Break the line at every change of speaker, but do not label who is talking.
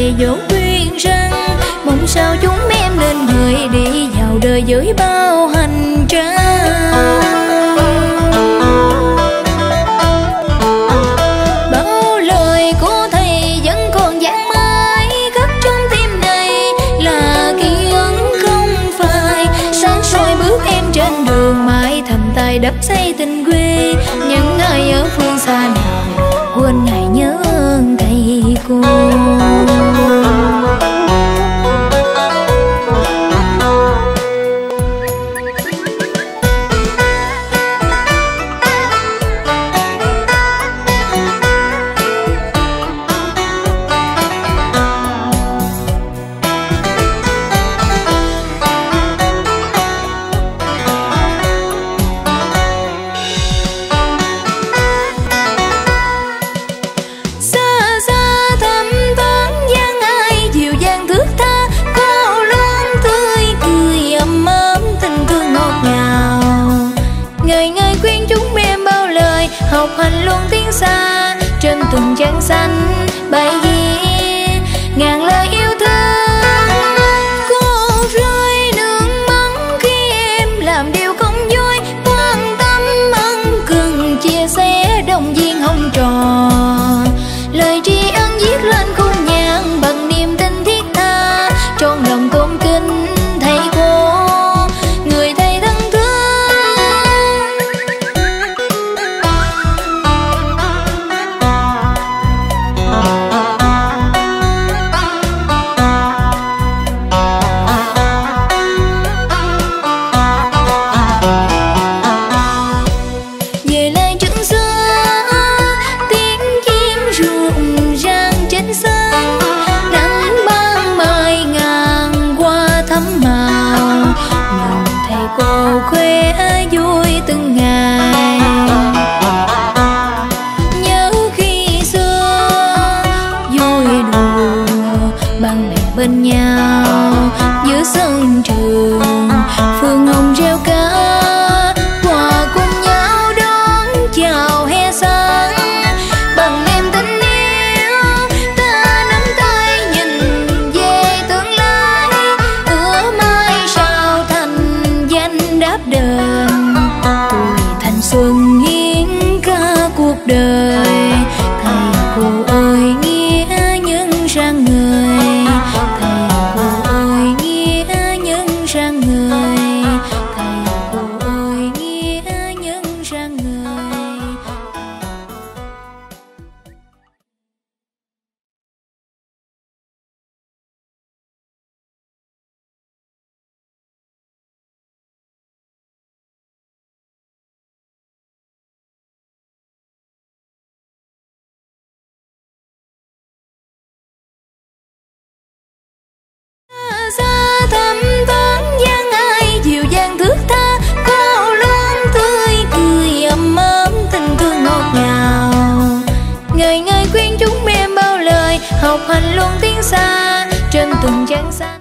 về dỗ duyên răng. Mong sao chúng em nên người đi vào đời với bao hành trang. Bao lời của thầy vẫn còn vang mãi khắp trong tim này, là ký ức không phai. Sáng soi bước em trên đường mãi thầm tay đắp xây tình quê. Những ai ở phương xa nào quên ngày nhớ thầy cô. Học hành luôn tiếng xa trên từng trang xanh bài ghi ngàn lời yêu thương. Cô rơi nước mắt khi em làm điều không vui, quan tâm ân cần chia sẻ động viên hồng trò. Lời tri ân viết lên khung nhạc bằng niềm tin thiết tha, trọn lòng tôn kính thầy cô, người thầy thân thương. Cô khoe vui từng ngày, nhớ khi xưa vui đùa bạn bè bên nhau giữa sân trường. Phương hồng reo ca hòa cùng nhau đón chào hè sáng. Bằng niềm tin yêu ta nắm tay nhìn về tương lai, ước mai sao thành danh đáp đền. Tuổi thanh xuân hiến ca cuộc đời, thầy cô ơi nghĩa nhân sang người. Thầy cô ơi nghĩa nhân sang người. Thầy cô ơi nghĩa nhân sang người. Xa thăm thoáng dáng ai dịu dàng thước tha, cô luôn tươi cười ấm ấm tình thương ngọt ngào. Ngày ngày khuyên chúng em bao lời, học hành luôn tiếng xa trên từng trang xanh.